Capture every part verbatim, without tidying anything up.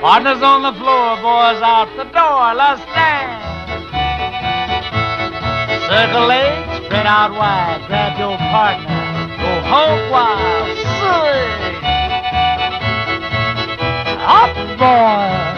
Partners on the floor, boys out the door, let's dance. Circle eight, spread out wide, grab your partner, go hog wild, sing. Up, boy.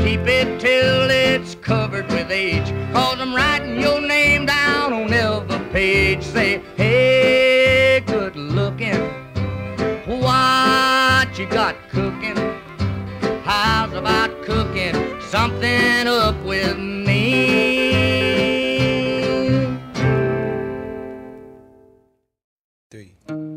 keep it till it's covered with age, 'cause I'm writing your name down on every page. Say, hey, good looking, what you got cooking? How's about cooking something up with me? Three.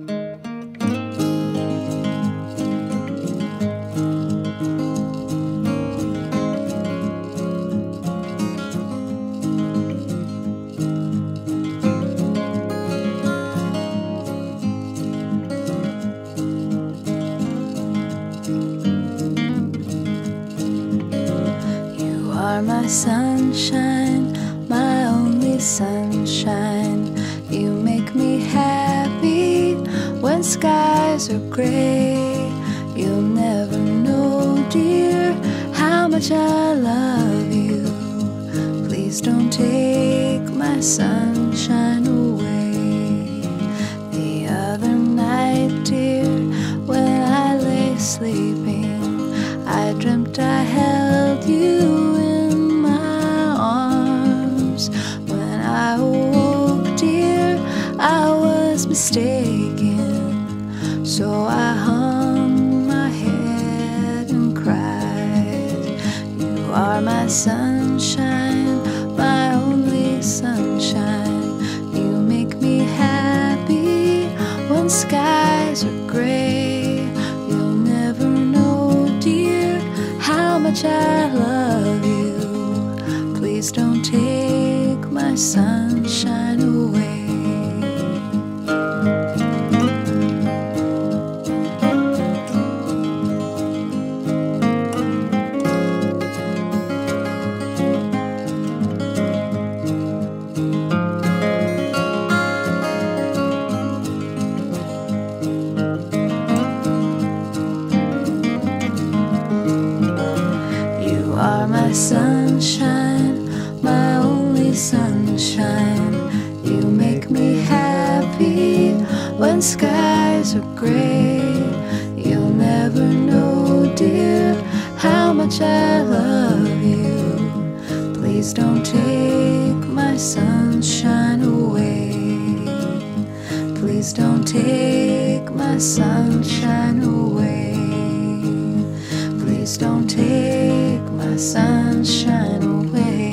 My sunshine, my only sunshine. You make me happy when skies are gray. You'll never know, dear, how much I love you. Please don't take my sunshine away. The other night, dear, when I lay sleeping, I dreamt I held you mistaken, so I hung my head and cried. You are my sunshine, my only sunshine. You make me happy when skies are gray. You'll never know, dear, how much I love you. Please don't take my sunshine away. Sunshine, my only sunshine. You make me happy when skies are gray. You'll never know, dear, how much I love you. Please don't take my sunshine away. Please don't take my sunshine away. Please don't take my sunshine away.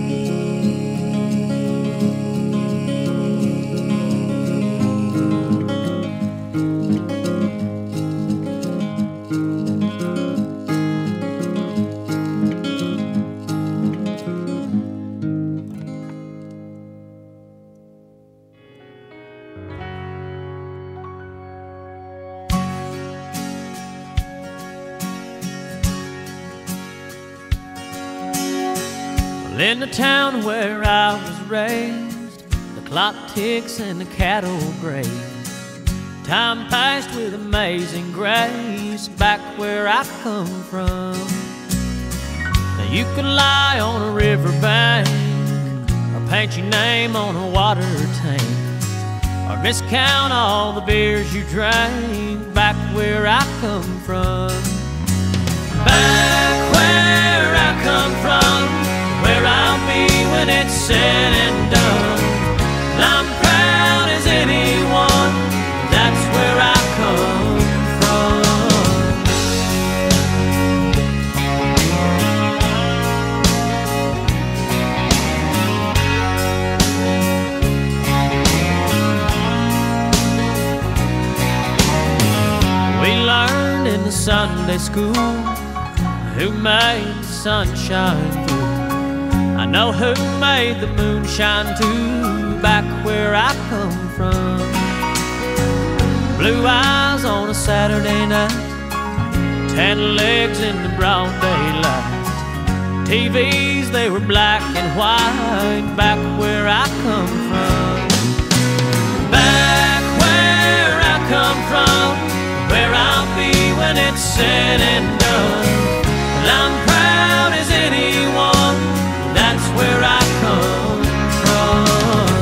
In the town where I was raised, the clock ticks and the cattle graze. Time passed with amazing grace back where I come from. Now you could lie on a riverbank, or paint your name on a water tank, or miscount all the beers you drank back where I come from. Back where I come from, where I'll be when it's said and done. And I'm proud as anyone, that's where I come from. We learned in the Sunday school who made the sunshine through. I know who made the moonshine too, back where I come from. Blue eyes on a Saturday night, tan legs in the broad daylight. T Vs, they were black and white, back where I come from. Back where I come from, where I'll be when it's said and done. And I'm proud as anyone, that's where I come from.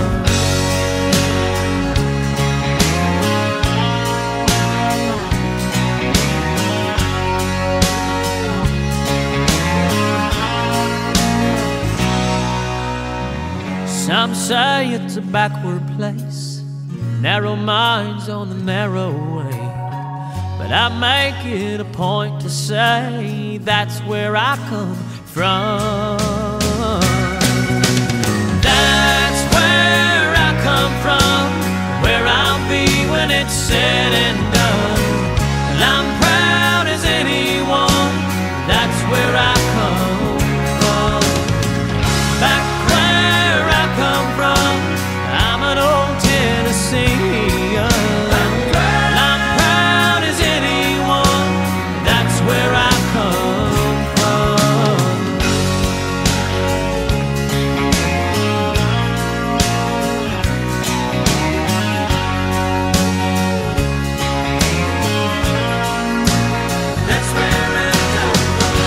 Some say it's a backward place, narrow minds on the narrow way, but I make it a point to say that's where I come from. That's where I come from, where I'll be when it's said and done. And I'm proud as anyone, that's where I come from. Back where I come from, I'm an old Tennessean. I'm proud as anyone, that's where I come from. That's where I come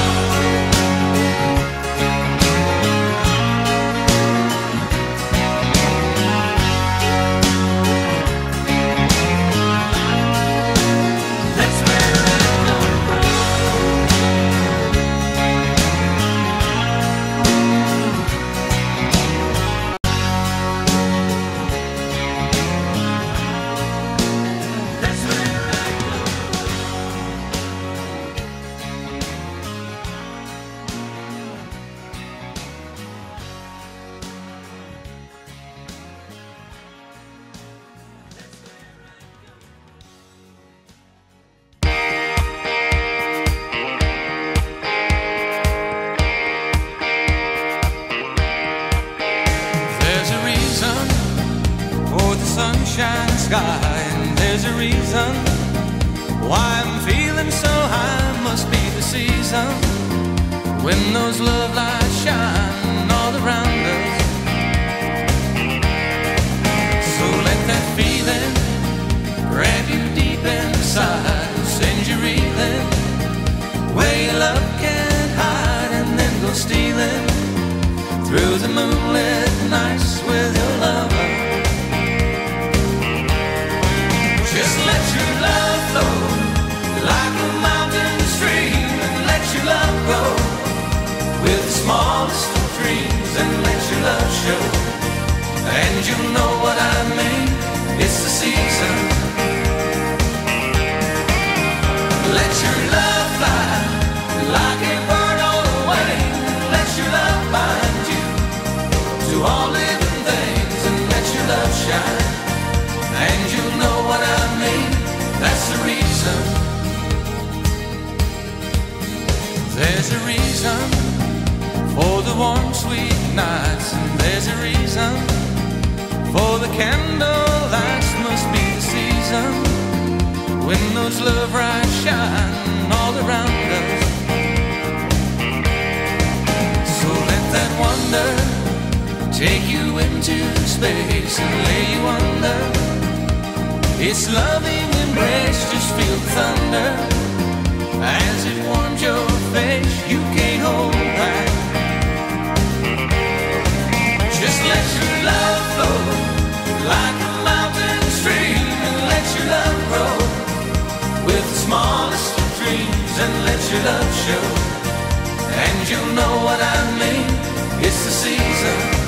That's where I come from. That's where I come from. There's a reason for the sunshine sky, and there's a reason why I'm feeling so high. Must be the season when those love lights shine all around us. So let that feeling grab you deep inside, send you reeling where your love can't hide, and then go stealing through the moonlit nights with your lover. Just let your love flow like a mountain stream, and let your love go with the smallest of dreams, and let your love show. And you know what I mean, it's the season. Let your love fly like a bird on the wing, and let your love bind you to all living things, and let your love shine. And you know what I mean, that's the reason. There's a reason for the warm sweet nights, and there's a reason for the candle lights. Must be the season when those love lights shine all around us. So let that wonder take you into space and lay you under its loving embrace. Just feel the thunder as it warms your face. You can't hold back. Just let your love flow like a mountain stream, and let your love grow with the smallest of dreams, and let your love show. And you know what I mean, it's the season.